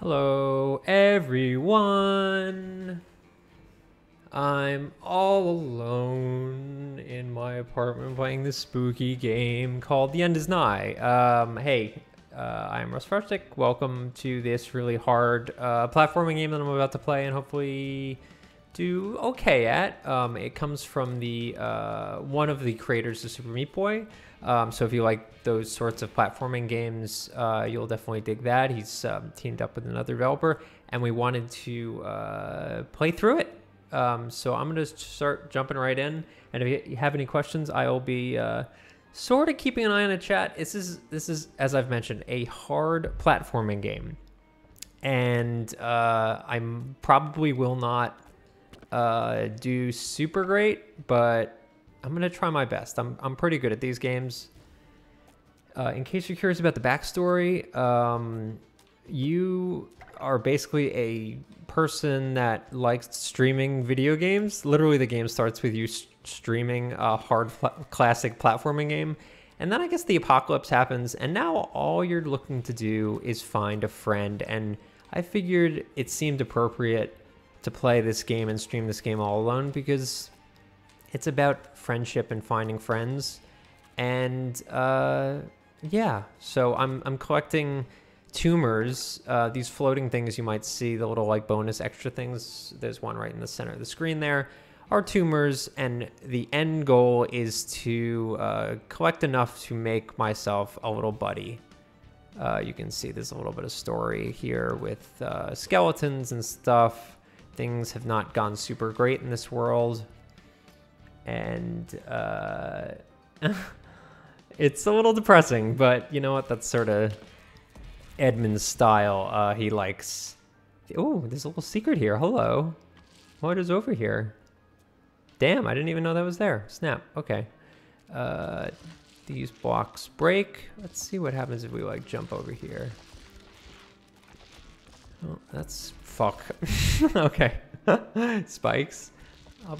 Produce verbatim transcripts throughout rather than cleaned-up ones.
Hello, everyone. I'm all alone in my apartment playing this spooky game called The End Is Nigh. Um, hey, uh, I'm Russ. Welcome to this really hard uh, platforming game that I'm about to play and hopefully do okay at. Um, it comes from the uh, one of the creators of Super Meat Boy. Um, so if you like those sorts of platforming games, uh, you'll definitely dig that. He's um, teamed up with another developer, and we wanted to uh, play through it. Um, so I'm going to start jumping right in. And if you have any questions, I'll be uh, sort of keeping an eye on the chat. This is, this is, as I've mentioned, a hard platforming game. And uh, I probably will not uh, do super great, but I'm going to try my best. I'm, I'm pretty good at these games. Uh, in case you're curious about the backstory, um, you are basically a person that likes streaming video games. Literally, the game starts with you streaming a hard pl classic platforming game. And then I guess the apocalypse happens, and now all you're looking to do is find a friend. And I figured it seemed appropriate to play this game and stream this game all alone because it's about friendship and finding friends. And uh, yeah, so I'm, I'm collecting tumors, uh, these floating things you might see, the little like bonus extra things. There's one right in the center of the screen there, are tumors. And the end goal is to uh, collect enough to make myself a little buddy. Uh, you can see there's a little bit of story here with uh, skeletons and stuff. Things have not gone super great in this world. And uh, it's a little depressing, but you know what? That's sort of Edmund's style. Uh, he likes... Oh, there's a little secret here. Hello. What is over here? Damn, I didn't even know that was there. Snap. Okay. Uh, these blocks break. Let's see what happens if we, like, jump over here. Oh, that's... Fuck. Okay. Spikes. Um,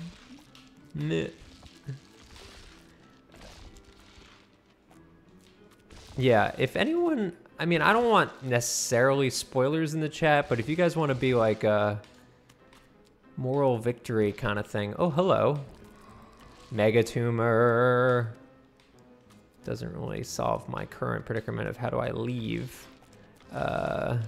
Yeah, if anyone, I mean, I don't want necessarily spoilers in the chat, but if you guys want to be like a moral victory kind of thing. Oh, hello. Mega tumor. Doesn't really solve my current predicament of how do I leave. Uh,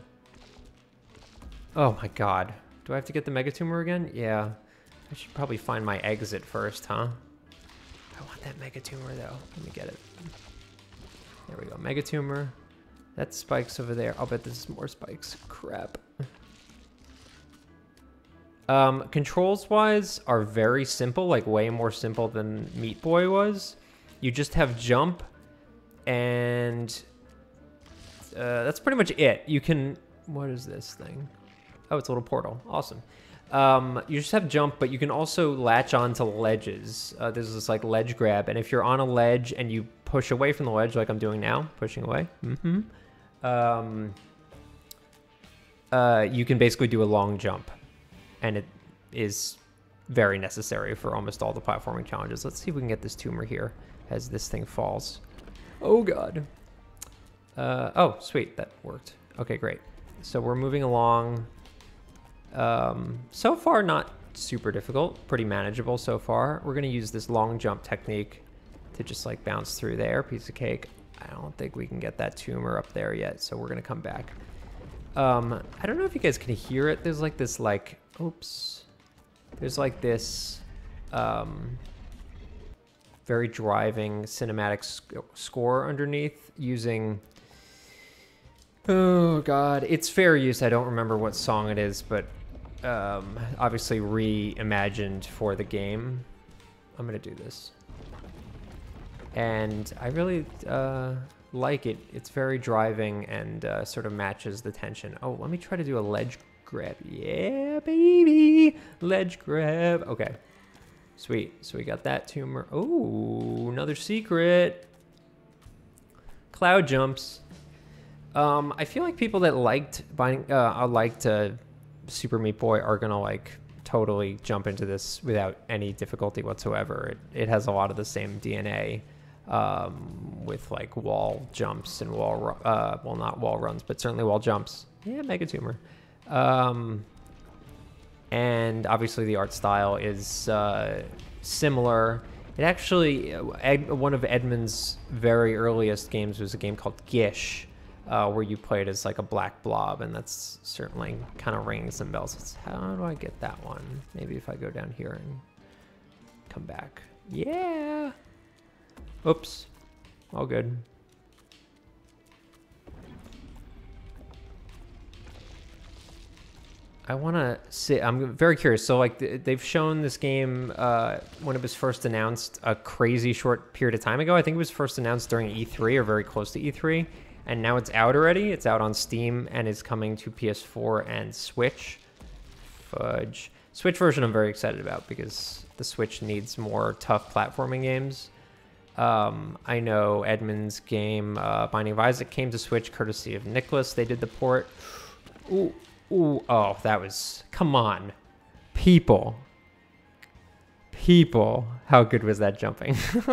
oh my god. Do I have to get the mega tumor again? Yeah. I should probably find my exit first, huh? I want that mega tumor though. Let me get it. There we go. Mega tumor. That's spikes over there. I'll bet this is more spikes. Crap. Um, controls wise are very simple, like way more simple than Meat Boy was. You just have jump and uh, that's pretty much it. You can, what is this thing? Oh, it's a little portal. Awesome. Um, you just have jump, but you can also latch onto ledges. Uh, there's this like ledge grab, and if you're on a ledge and you push away from the ledge, like I'm doing now, pushing away, mm-hmm, um, uh, you can basically do a long jump, and it is very necessary for almost all the platforming challenges. Let's see if we can get this tumor here as this thing falls. Oh god. Uh, oh, sweet, that worked. Okay, great. So we're moving along. Um, so far, not super difficult, pretty manageable so far. We're going to use this long jump technique to just like bounce through there. Piece of cake. I don't think we can get that tumor up there yet, so we're going to come back. Um, I don't know if you guys can hear it. There's like this like, oops. There's like this um, very driving cinematic sc score underneath using... Oh god, it's fair use. I don't remember what song it is, but um, obviously reimagined for the game. I'm gonna do this. And I really uh, like it. It's very driving and uh, sort of matches the tension. Oh, let me try to do a ledge grab. Yeah, baby! Ledge grab. Okay. Sweet. So we got that tumor. Oh, another secret. Cloud jumps. Um, I feel like people that liked buying, uh, liked uh, Super Meat Boy are gonna like totally jump into this without any difficulty whatsoever. It, it has a lot of the same D N A um, with like wall jumps and wall, uh, well, not wall runs, but certainly wall jumps. Yeah, mega tumor. Um, and obviously the art style is uh, similar. It actually, Ed, one of Edmund's very earliest games was a game called Gish, uh, where you played as like a black blob, and that's certainly kind of ringing some bells. It's, how do I get that one? Maybe if I go down here and come back. Yeah. Oops. All good. I want to see. I'm very curious. So, like, they've shown this game uh, when it was first announced a crazy short period of time ago. I think it was first announced during E three or very close to E three. And now it's out already. It's out on Steam and is coming to P S four and Switch. Fudge. Switch version I'm very excited about because the Switch needs more tough platforming games. Um, I know Edmund's game, uh, Binding of Isaac, came to Switch courtesy of Nicholas. They did the port. Ooh. Ooh, oh, that was, come on. People. People. How good was that jumping?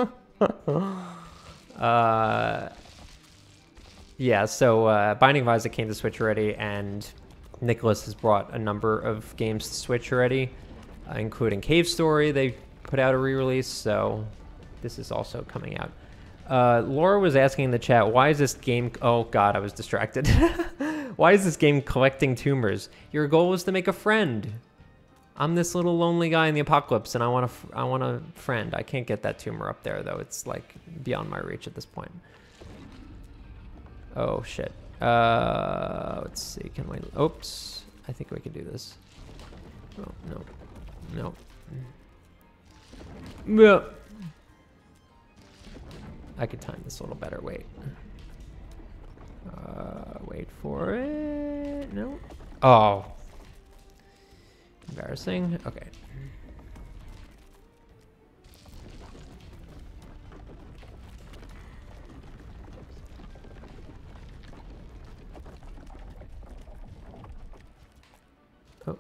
uh, yeah, so uh, Binding of Isaac came to Switch already, and Nicholas has brought a number of games to Switch already, uh, including Cave Story. They put out a re-release, so this is also coming out. Uh, Laura was asking in the chat, why is this game... Oh, God, I was distracted. Why is this game collecting tumors? Your goal was to make a friend. I'm this little lonely guy in the apocalypse, and I want a, I want a friend. I can't get that tumor up there, though. It's, like, beyond my reach at this point. Oh, shit. Uh, let's see. Can we... Oops. I think we can do this. Oh, no. No. No. I could time this a little better. Wait. Uh, wait for it. No. Oh. Embarrassing. Okay. Oh.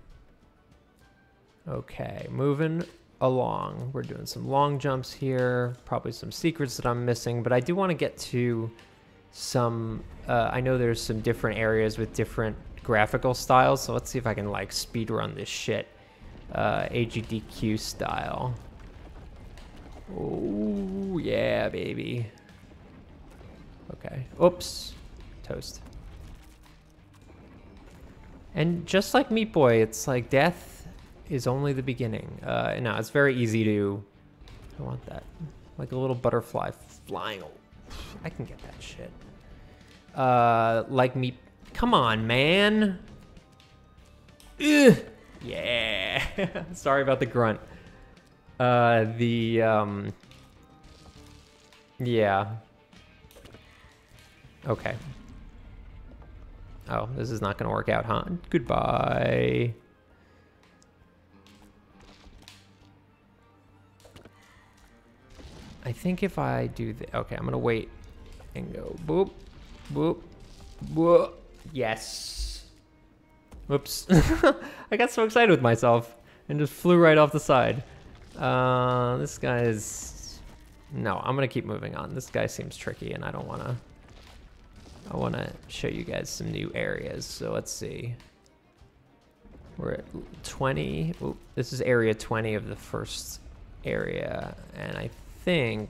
Okay, moving along. We're doing some long jumps here, probably some secrets that I'm missing, but I do want to get to some, uh, I know there's some different areas with different graphical styles, so let's see if I can like speed run this shit, uh, A G D Q style. Oh yeah, baby. Okay, oops, toast. And just like Meat Boy, it's like death is only the beginning. Uh, no, it's very easy to, I want that. Like a little butterfly flying. I can get that shit. Uh, like me, come on, man. Ugh. Yeah. Sorry about the grunt. Uh, the, um, yeah. Okay. Oh, this is not gonna work out, huh? Goodbye. I think if I do the, okay, I'm gonna wait and go boop, boop, boop. Yes. Whoops. I got so excited with myself and just flew right off the side. Uh, this guy is, no, I'm gonna keep moving on. This guy seems tricky and I don't wanna, I wanna show you guys some new areas. So let's see. We're at twenty, oop, this is area twenty of the first area. And I think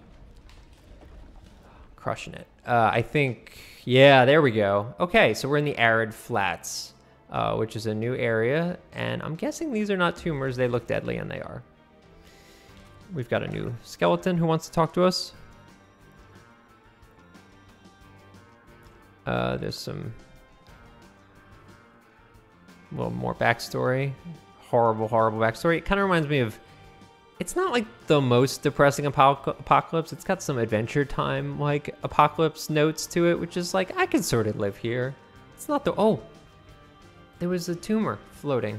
crushing it. Uh, I think, yeah, there we go. Okay, so we're in the arid flats, uh, which is a new area, and I'm guessing these are not tumors. They look deadly, and they are. We've got a new skeleton who wants to talk to us. Uh, there's some a little more backstory. Horrible, horrible backstory. It kind of reminds me of, it's not like the most depressing apocalypse. It's got some Adventure Time like apocalypse notes to it, which is like, I could sort of live here. It's not the, oh, there was a tumor floating.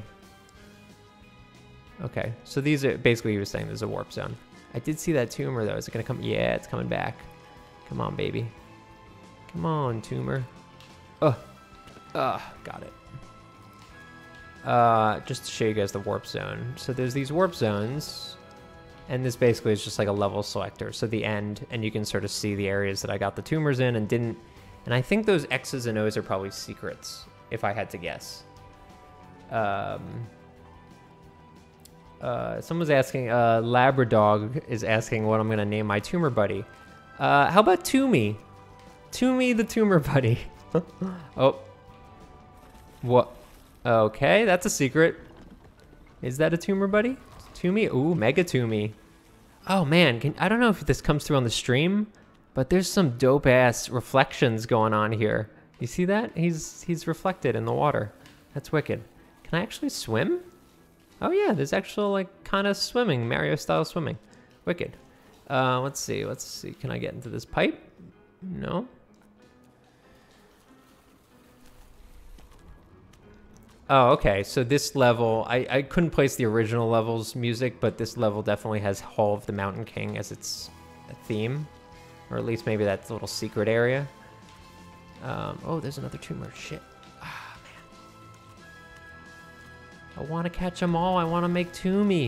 Okay, so these are, basically he was saying there's a warp zone. I did see that tumor though. Is it gonna come? Yeah, it's coming back. Come on, baby. Come on, tumor. Ugh, ugh, got it. Uh, just to show you guys the warp zone. So there's these warp zones. And this basically is just like a level selector. So the end, and you can sort of see the areas that I got the tumors in and didn't. And I think those X's and O's are probably secrets, if I had to guess. Um, uh, someone's asking, uh, Labradog is asking what I'm going to name my tumor buddy. Uh, how about Toomey? Toomey the tumor buddy. Oh. What? Okay, that's a secret. Is that a tumor buddy? Toomey? Ooh, Mega Toomey. Oh man, can, I don't know if this comes through on the stream, but there's some dope ass reflections going on here. You see that? He's he's reflected in the water. That's wicked. Can I actually swim? Oh yeah, there's actual like kind of swimming, Mario style swimming. Wicked. Uh, let's see, let's see. Can I get into this pipe? No. Oh, okay. So this level, I, I couldn't place the original level's music, but this level definitely has Hall of the Mountain King as its theme. Or at least maybe that's a little secret area. Um, oh, there's another tumor. Shit. Ah, man. I want to catch them all. I want to make Toomey.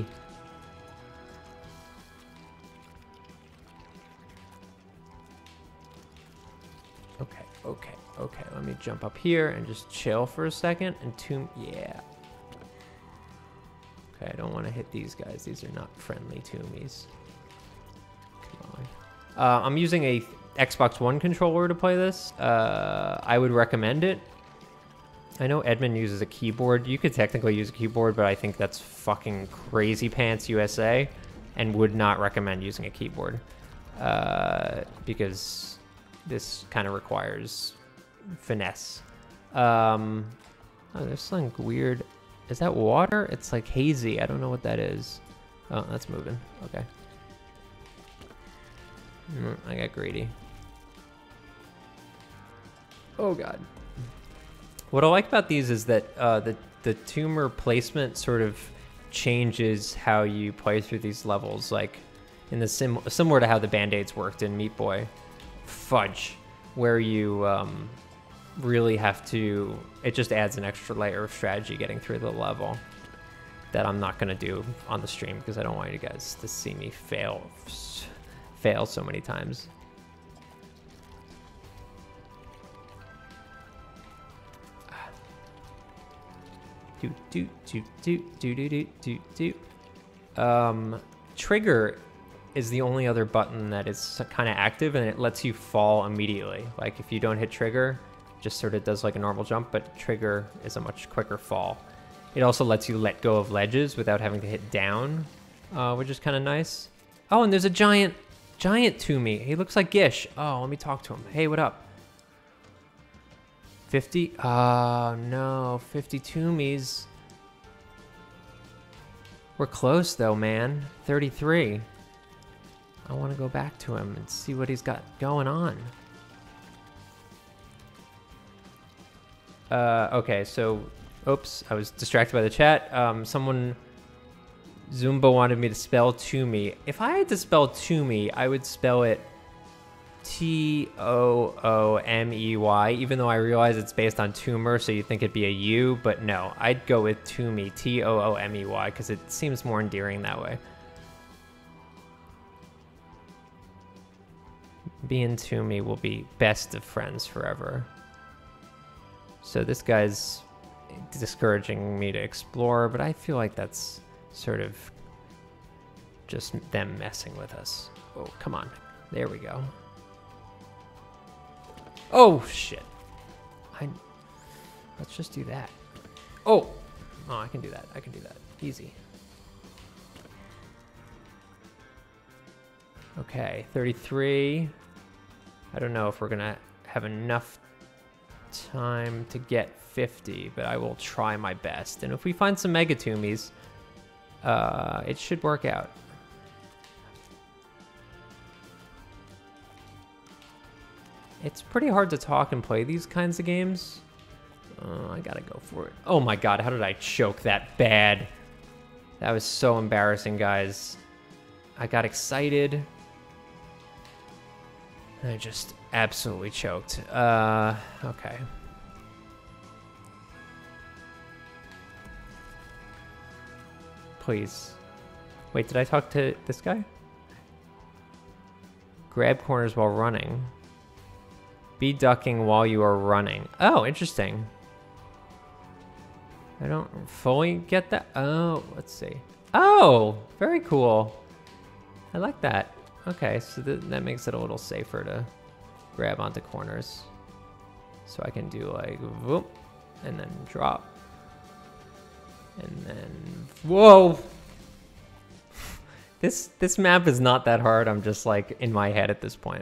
Okay, okay. Okay, let me jump up here and just chill for a second and tomb, yeah. Okay, I don't want to hit these guys. These are not friendly Toomies. Come on. Uh, I'm using a Xbox One controller to play this. Uh, I would recommend it. I know Edmund uses a keyboard. You could technically use a keyboard, but I think that's fucking crazy pants U S A and would not recommend using a keyboard. Uh, because this kind of requires finesse. Um, oh, there's something weird. Is that water? It's like hazy. I don't know what that is. Oh, that's moving. Okay. Mm, I got greedy. Oh god. What I like about these is that uh, the the tumor placement sort of changes how you play through these levels. Like in the sim similar to how the band-aids worked in Meat Boy, Fudge, where you um, really have to, it just adds an extra layer of strategy getting through the level that I'm not going to do on the stream because I don't want you guys to see me fail fail so many times. Do do do do do do do do do. Um, trigger is the only other button that is kind of active, and it lets you fall immediately. Like if you don't hit trigger, just sort of does like a normal jump, but trigger is a much quicker fall. It also lets you let go of ledges without having to hit down, uh, which is kind of nice. Oh, and there's a giant, giant Toomey. He looks like Gish. Oh, let me talk to him. Hey, what up? fifty? Oh, no. fifty Toomies. We're close, though, man. thirty-three. I want to go back to him and see what he's got going on. Uh, okay, so... Oops, I was distracted by the chat. Um, someone... Zumba wanted me to spell Toomey. If I had to spell Toomey, I would spell it T O O M E Y, even though I realize it's based on tumor, so you think it'd be a U, but no, I'd go with Toomey, T O O M E Y, because it seems more endearing that way. Being Toomey will be best of friends forever. So this guy's discouraging me to explore, but I feel like that's sort of just them messing with us. Oh, come on. There we go. Oh, shit. I, let's just do that. Oh. Oh, I can do that. I can do that. Easy. Okay, thirty-three. I don't know if we're going to have enough time to get fifty, but I will try my best. And if we find some Mega Toomies, uh, it should work out. It's pretty hard to talk and play these kinds of games. Uh, I gotta go for it. Oh my god, how did I choke that bad? That was so embarrassing, guys. I got excited. And I just absolutely choked. Uh, okay. Please. Wait, did I talk to this guy? Grab corners while running. Be ducking while you are running. Oh, interesting. I don't fully get that. Oh, let's see. Oh, very cool. I like that. Okay, so th that makes it a little safer to grab onto corners. So I can do like, whoop, and then drop. And then, whoa. This, this map is not that hard. I'm just like in my head at this point.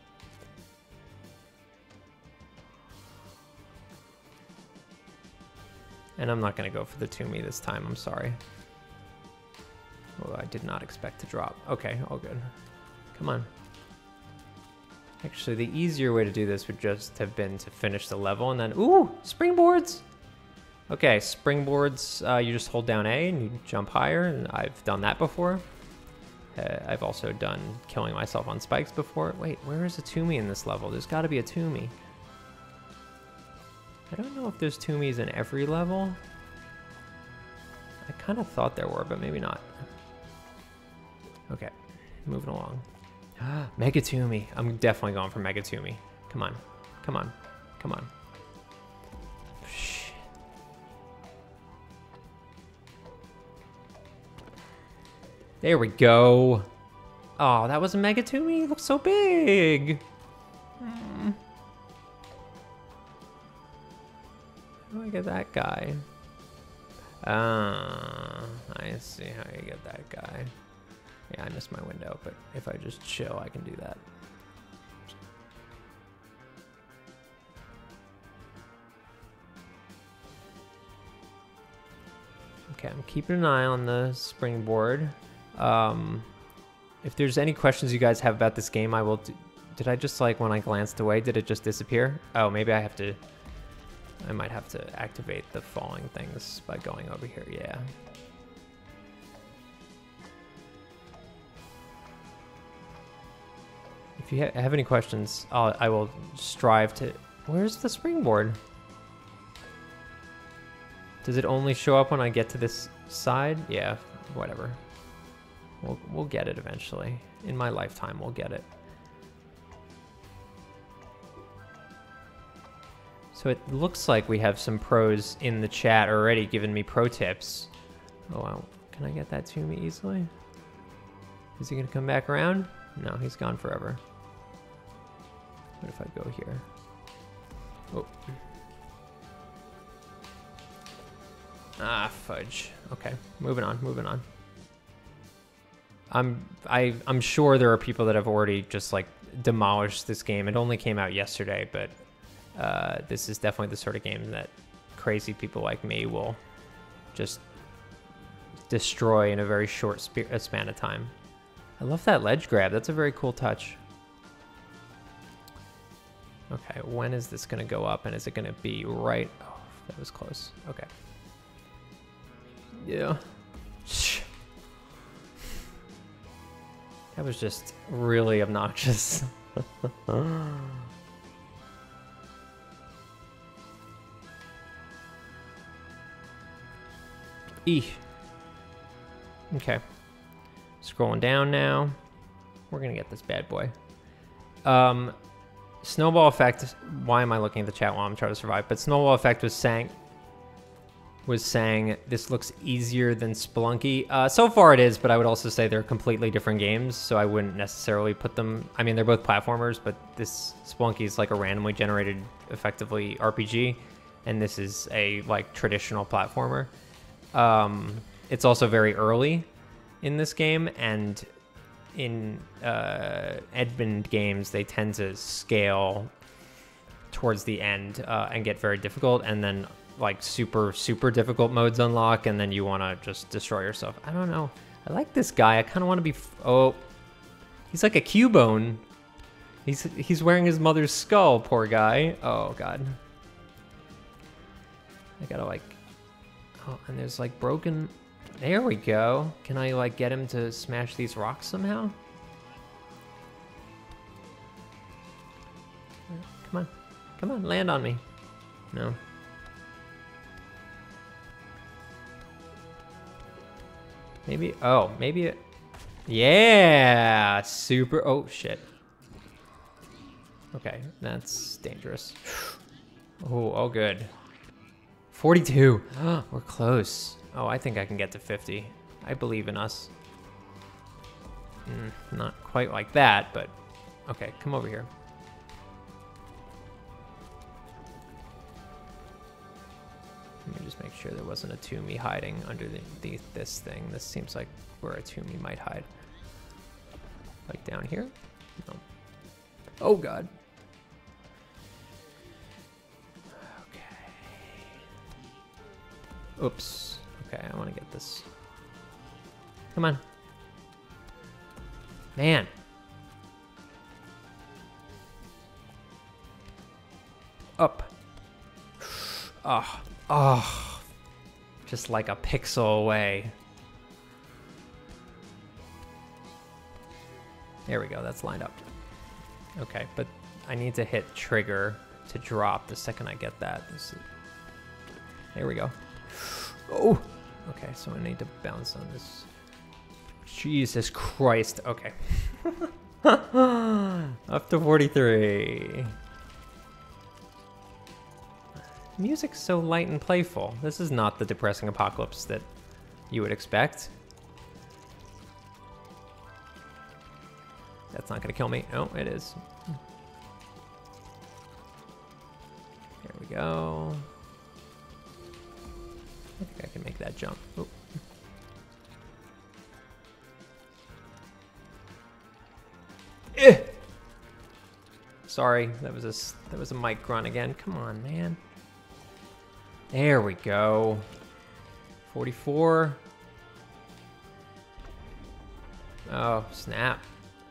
And I'm not gonna go for the Toomey this time, I'm sorry. Oh, I did not expect to drop. Okay, all good. Come on. Actually, the easier way to do this would just have been to finish the level and then, ooh, springboards! Okay, springboards, uh, you just hold down A and you jump higher, and I've done that before. Uh, I've also done killing myself on spikes before. Wait, where is a Toomey in this level? There's gotta be a Toomey. I don't know if there's Toomeys in every level. I kind of thought there were, but maybe not. Okay, moving along. Mega Toomey. I'm definitely going for Mega Toomey. Come on, come on, come on. Shit. There we go. Oh, that was a Mega Toomey? It looks so big. Mm. How do I get that guy? Ah, uh, I see how you get that guy. Yeah, I missed my window, but if I just chill, I can do that. Okay, I'm keeping an eye on the springboard. Um, if there's any questions you guys have about this game, I will... Do, did I just, like, when I glanced away, did it just disappear? Oh, maybe I have to... I might have to activate the falling things by going over here, yeah. If you ha have any questions, I'll, I will strive to... Where's the springboard? Does it only show up when I get to this side? Yeah, whatever. We'll, we'll get it eventually. In my lifetime, we'll get it. So it looks like we have some pros in the chat already giving me pro tips. Oh, wow. Can I get that to me easily? Is he gonna come back around? No, he's gone forever. What if I go here? Oh. Ah, fudge. Okay, moving on, moving on. I'm, I, I'm sure there are people that have already just like demolished this game. It only came out yesterday, but uh, this is definitely the sort of game that crazy people like me will just destroy in a very short sp span of time. I love that ledge grab. That's a very cool touch. Okay, when is this gonna go up, and is it gonna be right? Oh, that was close. Okay. Yeah. That was just really obnoxious. Eesh. Okay. Scrolling down now. We're gonna get this bad boy. Um, Snowball Effect. Why am I looking at the chat while I'm trying to survive? But Snowball Effect was saying, was saying this looks easier than Spelunky. Uh, so far it is, but I would also say they're completely different games, so I wouldn't necessarily put them. I mean, they're both platformers, but this Spelunky is like a randomly generated, effectively R P G, and this is a like traditional platformer. Um, it's also very early in this game, and in uh, Edmund games, they tend to scale towards the end uh, and get very difficult, and then like super, super difficult modes unlock, and then you want to just destroy yourself. I don't know. I like this guy. I kind of want to be... F oh, he's like a Cubone. He's, he's wearing his mother's skull, poor guy. Oh, God. I gotta like... Oh, and there's like broken... There we go. Can I like get him to smash these rocks somehow? Come on. Come on, land on me. No. Maybe, oh, maybe it, yeah, super, oh shit. Okay, that's dangerous. Oh, oh good. forty-two, we're close. Oh, I think I can get to fifty. I believe in us. Mm, not quite like that, but okay, come over here. Let me just make sure there wasn't a Toomey hiding under the, the, this thing. This seems like where a Toomey might hide. Like down here? No. Oh god. Okay. Oops. Okay, I want to get this. Come on. Man. Up. Oh. Oh. Just like a pixel away. There we go, that's lined up. Okay, but I need to hit trigger to drop the second I get that. This is... There we go. Oh! Okay, so I need to bounce on this. Jesus Christ, okay. Up to forty-three. Music's so light and playful. This is not the depressing apocalypse that you would expect. That's not gonna kill me. Oh, it is. There we go. I think I can make that jump. Oh. Eh! Sorry, that was a that was a mic grunt again. Come on, man. There we go. forty-four. Oh, snap.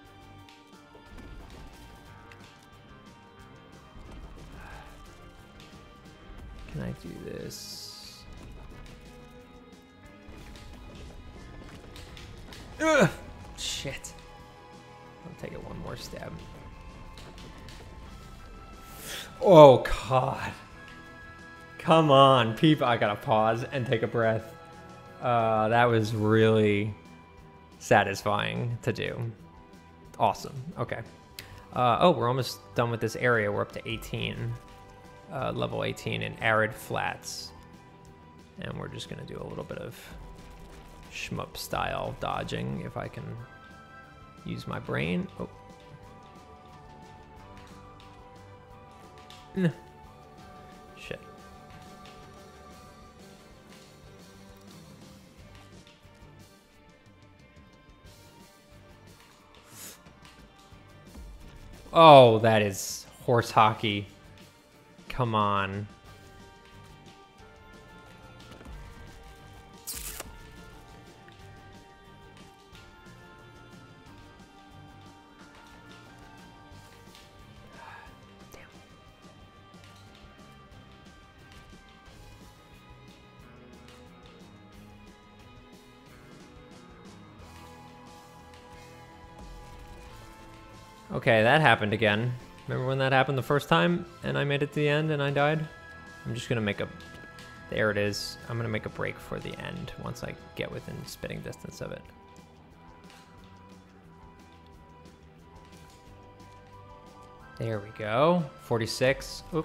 Can I do this? Ugh! Shit. I'll take it one more stab. Oh, God. Come on, people. I gotta pause and take a breath. Uh, that was really satisfying to do. Awesome. Okay. Uh, oh, we're almost done with this area. We're up to eighteen. Uh, level eighteen in arid flats. And we're just gonna do a little bit of shmup style dodging if I can use my brain. Oh. Shit. Oh, that is horse hockey. Come on. Okay, that happened again. Remember when that happened the first time and I made it to the end and I died? I'm just gonna make a... There it is. I'm gonna make a break for the end once I get within spitting distance of it. There we go. forty-six. Oop.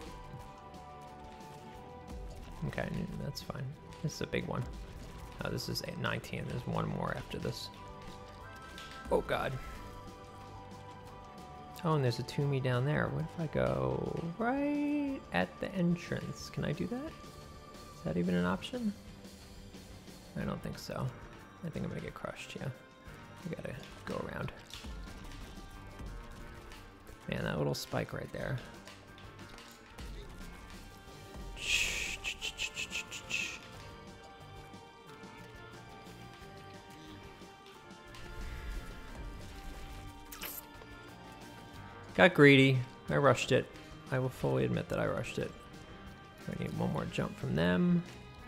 Okay, that's fine. This is a big one. Oh, this is eight, nineteen. There's one more after this. Oh, God. Oh, and there's a Toomey down there. What if I go right at the entrance? Can I do that? Is that even an option? I don't think so. I think I'm gonna get crushed, yeah. I gotta go around. Man, that little spike right there. Got greedy. I rushed it. I will fully admit that I rushed it. I need one more jump from them.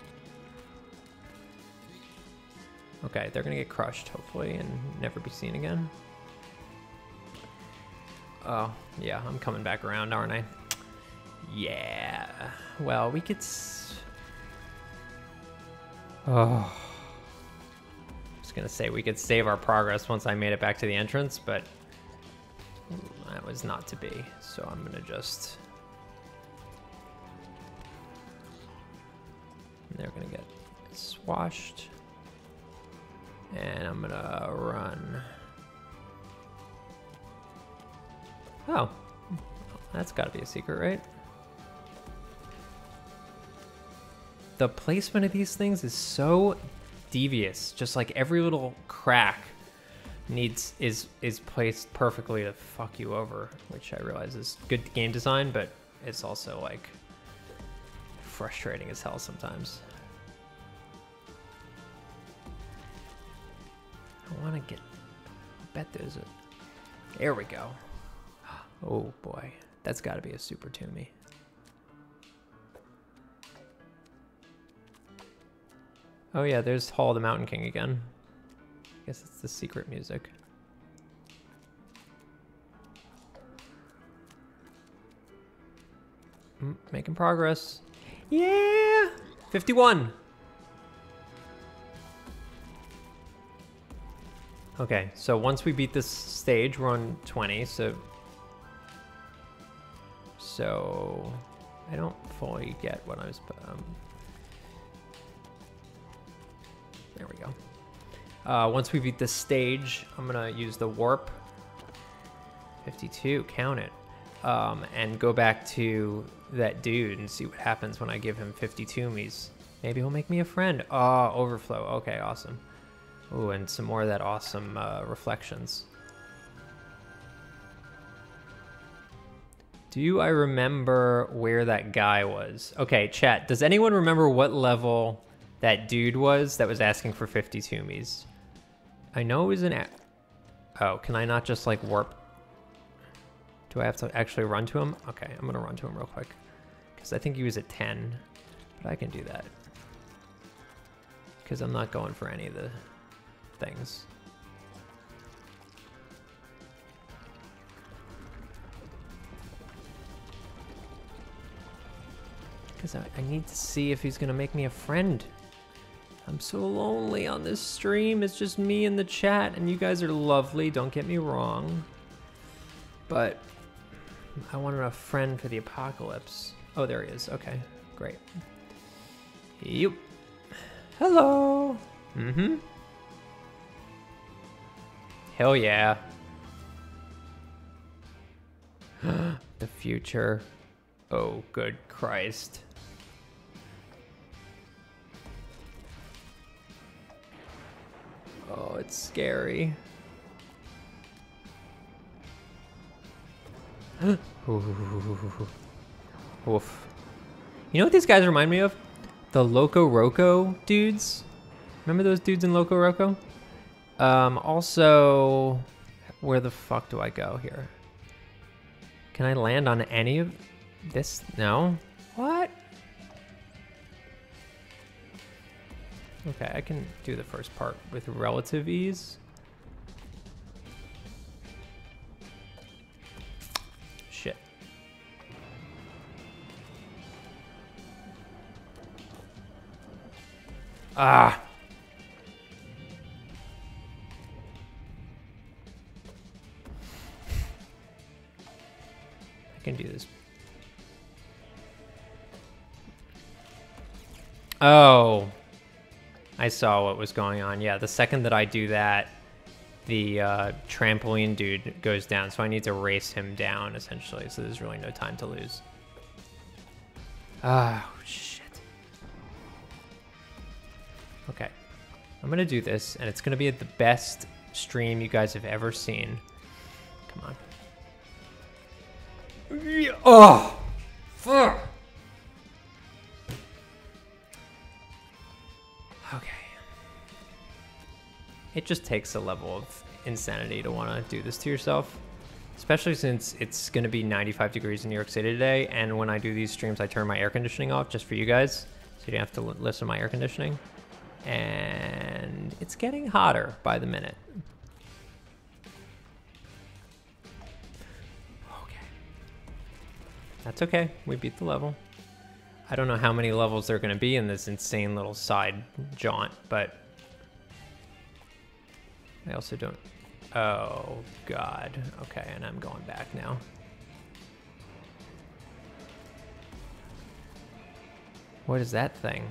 Okay, they're gonna get crushed, hopefully, and never be seen again. Oh, yeah, I'm coming back around, aren't I? Yeah. Well, we could... S oh. Just gonna say we could save our progress once I made it back to the entrance, but that was not to be. So I'm gonna just... They're gonna get swashed. And I'm gonna run. Oh, that's gotta be a secret, right? The placement of these things is so devious. Just like every little crack needs is is placed perfectly to fuck you over, which I realize is good game design, but it's also like frustrating as hell sometimes. I want to get, I bet there's a, there we go. Oh boy, that's got to be a super Toomey. Oh yeah, there's Hall of the Mountain King again. I guess it's the secret music. Mm, making progress. Yeah! fifty-one! Okay, so once we beat this stage, we're on twenty, so... So... I don't fully get what I was... Um, there we go. Uh, once we beat this stage, I'm gonna use the warp. fifty-two, count it. Um, and go back to that dude and see what happens when I give him fifty Toomies. Maybe he'll make me a friend. Oh, overflow. Okay, awesome. Ooh, and some more of that awesome uh, reflections. Do I remember where that guy was? Okay, chat, does anyone remember what level that dude was that was asking for fifty Toomies? I know it was an... A oh, can I not just like warp? Do I have to actually run to him? Okay, I'm gonna run to him real quick. Because I think he was at ten, but I can do that. Because I'm not going for any of the things. Because I, I need to see if he's gonna make me a friend. I'm so lonely on this stream. It's just me in the chat, and you guys are lovely, don't get me wrong. But I wanted a friend for the apocalypse. Oh, there he is. Okay, great. Yep. Hello. Mm-hmm. Hell yeah. The future. Oh, good Christ. Oh, it's scary. Oof. You know what these guys remind me of? The Loco Roco dudes. Remember those dudes in Loco Roco? Um, also, where the fuck do I go here? Can I land on any of this? No? What? Okay, I can do the first part with relative ease. Shit. Ah! I can do this. Oh. I saw what was going on. Yeah, the second that I do that, the uh, trampoline dude goes down, so I need to race him down, essentially, so there's really no time to lose. Oh, shit. Okay. I'm going to do this, and it's going to be the best stream you guys have ever seen. Come on. Oh! Fuck! Okay. It just takes a level of insanity to want to do this to yourself. Especially since it's going to be ninety-five degrees in New York City today, and when I do these streams, I turn my air conditioning off just for you guys, so you don't have to listen to my air conditioning. And it's getting hotter by the minute. Okay. That's okay. We beat the level. I don't know how many levels there are going to be in this insane little side jaunt, but I also don't... Oh, God. Okay, and I'm going back now. What is that thing?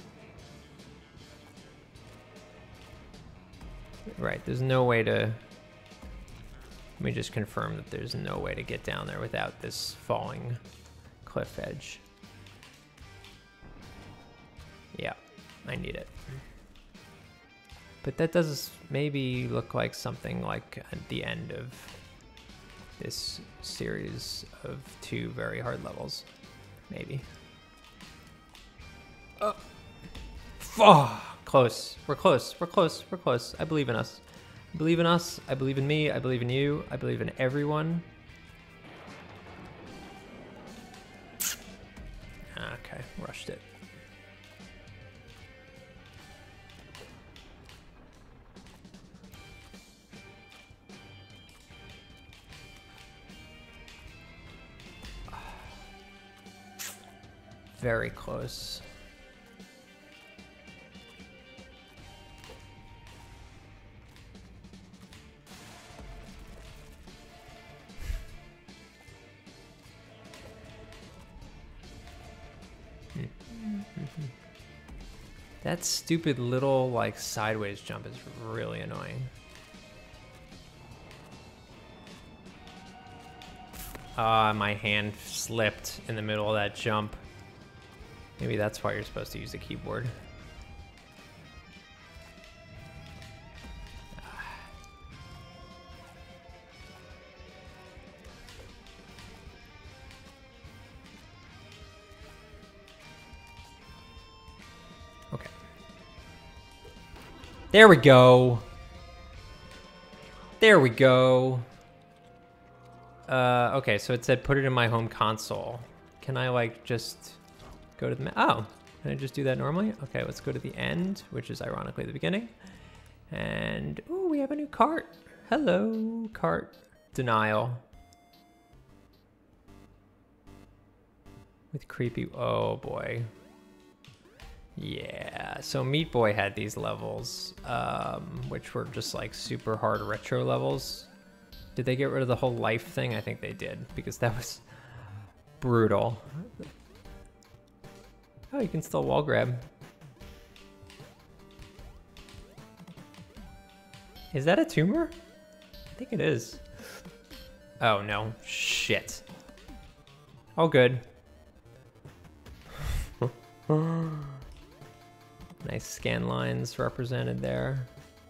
Right, there's no way to... Let me just confirm that there's no way to get down there without this falling cliff edge. Yeah, I need it. But that does maybe look like something like at the end of this series of two very hard levels. Maybe. Oh. Oh, close. We're close. We're close. We're close. I believe in us. I believe in us. I believe in me. I believe in you. I believe in everyone. Okay, rushed it. Very close. That stupid little like sideways jump is really annoying. Ah, uh, my hand slipped in the middle of that jump. Maybe that's why you're supposed to use the keyboard. Okay. There we go. There we go. Uh, okay, so it said put it in my home console. Can I like just... Go to the, oh, can I just do that normally? Okay, let's go to the end, which is ironically the beginning. And, oh, we have a new cart. Hello, cart. Denial. With creepy, oh boy. Yeah, so Meat Boy had these levels, um, which were just like super hard retro levels. Did they get rid of the whole life thing? I think they did, because that was brutal. Oh, you can still wall grab. Is that a tumor? I think it is. Oh no, shit. All good. Nice scan lines represented there.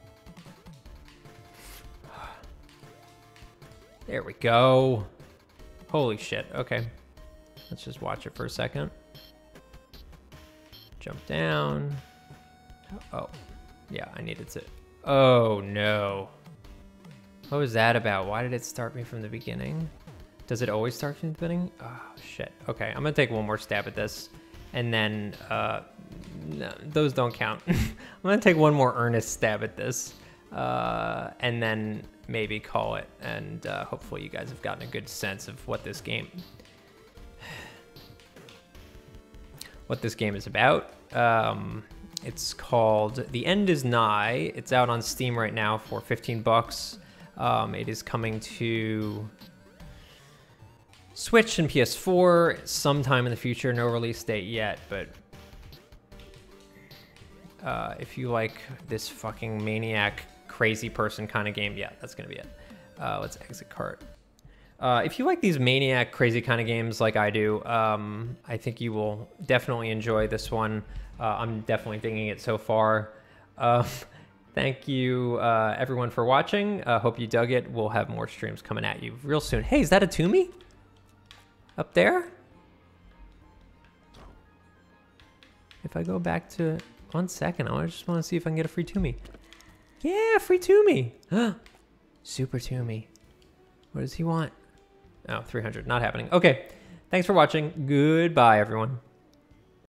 There we go. Holy shit, okay. Let's just watch it for a second. Jump down. Oh, yeah, I needed to. Oh no. What was that about? Why did it start me from the beginning? Does it always start from the beginning? Oh shit. Okay, I'm gonna take one more stab at this. And then, uh, no, those don't count. I'm gonna take one more earnest stab at this. Uh, and then maybe call it. And uh, hopefully you guys have gotten a good sense of what this game what this game is about. Um, it's called The End Is Nigh. It's out on Steam right now for fifteen bucks. Um, it is coming to Switch and P S four sometime in the future. No release date yet, but uh, if you like this fucking maniac, crazy person kind of game, yeah, that's gonna be it. Uh, let's exit cart. Uh, if you like these maniac, crazy kind of games like I do, um, I think you will definitely enjoy this one. Uh, I'm definitely digging it so far. Uh, thank you, uh, everyone, for watching. Uh, hope you dug it. We'll have more streams coming at you real soon. Hey, is that a Toomey? Up there? If I go back to... One second, I just want to see if I can get a free Toomey. Yeah, free Toomey. Super Toomey. What does he want? Oh, three hundred, not happening. Okay, thanks for watching. Goodbye, everyone.